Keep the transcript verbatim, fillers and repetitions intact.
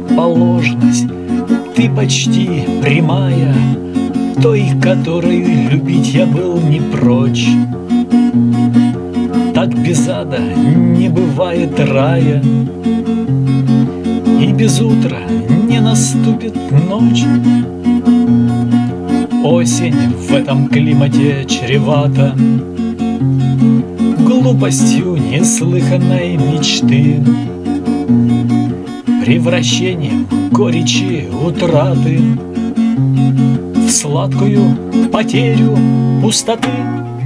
противоположность. Ты почти прямая, той, которой любить я был не прочь. Так без ада не бывает рая, и без утра не наступит ночь. Осень в этом климате чревата глупостью неслыханной мечты, превращением горечи утраты в сладкую потерю пустоты.